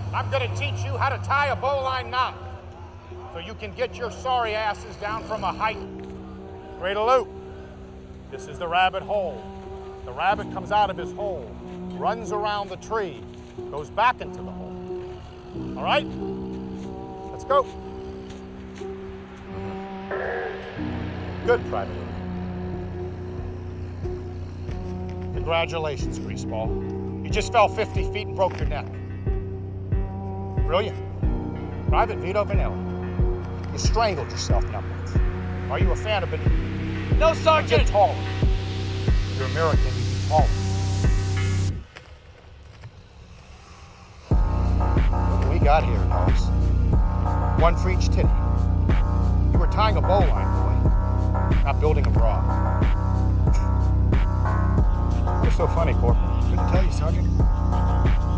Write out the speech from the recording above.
I'm gonna teach you how to tie a bowline knot so you can get your sorry asses down from a height. Cradle loop. This is the rabbit hole. The rabbit comes out of his hole, runs around the tree, goes back into the hole. All right? Let's go. Good, Private Lee. Congratulations, Greaseball. You just fell 50 feet and broke your neck. Brilliant. Private Vito Vanelli. You strangled yourself in upwards. Are you a fan of Benito? No, Sergeant! Get taller. You're American, you get taller. What do we got here, dogs? One for each titty. You were tying a bowline, boy, not building a bra. What's so funny, Corporal? Couldn't tell you, Sergeant.